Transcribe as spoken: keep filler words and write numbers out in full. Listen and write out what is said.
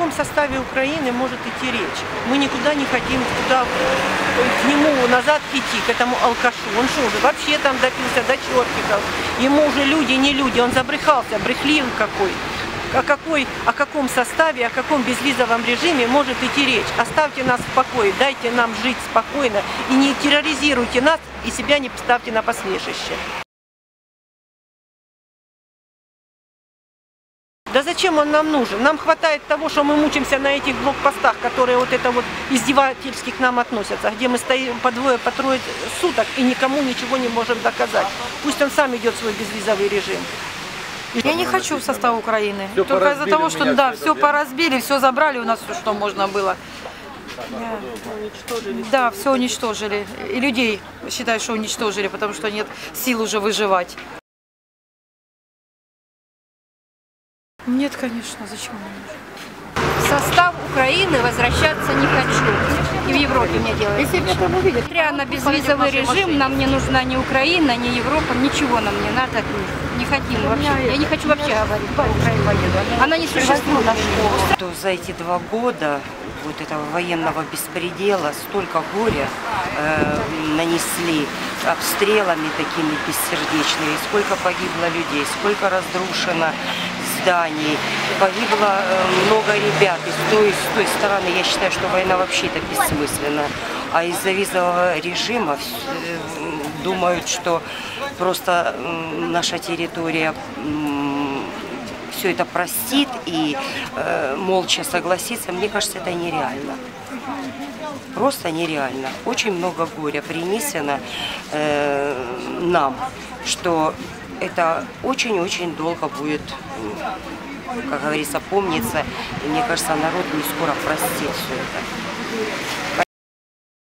каком составе Украины может идти речь? Мы никуда не хотим туда, к нему назад идти, к этому алкашу. Он что уже вообще там допился до чертиков. Ему уже люди не люди, он забрехался, брехлив какой. О, какой, о каком составе, о каком безвизовом режиме может идти речь? Оставьте нас в покое, дайте нам жить спокойно и не терроризируйте нас и себя не ставьте на посмешище. Да зачем он нам нужен? Нам хватает того, что мы мучимся на этих блокпостах, которые вот это вот издевательски к нам относятся, где мы стоим по двое, по трое суток и никому ничего не можем доказать. Пусть он сам идет свой безвизовый режим. Я не хочу в состав Украины. Все только из-за того, что да, все поразбили, все забрали у нас, все, что можно было. Уничтожили. Да, все уничтожили. И людей, считаю, что уничтожили, потому что нет сил уже выживать. Нет, конечно, зачем мне нужно? В состав Украины возвращаться не хочу. И в Европе мне делать. Если меня там увидят. Несмотря на безвизовый режим, нам не нужна ни Украина, ни Европа, ничего нам не надо. Не хотим вообще. Я не хочу вообще говорить про Украину. Она не существует. За эти два года вот этого военного беспредела столько горя э, нанесли обстрелами такими бессердечными, сколько погибло людей, сколько разрушено зданий, погибло э, много ребят. И с той, с той стороны я считаю, что война вообще это бессмысленна. А из-за визового режима э, думают, что просто э, наша территория э, все это простит и э, молча согласится. Мне кажется, это нереально. Просто нереально. Очень много горя принесено э, нам, что это очень-очень долго будет, как говорится, помниться. И мне кажется, народ не скоро простит все это.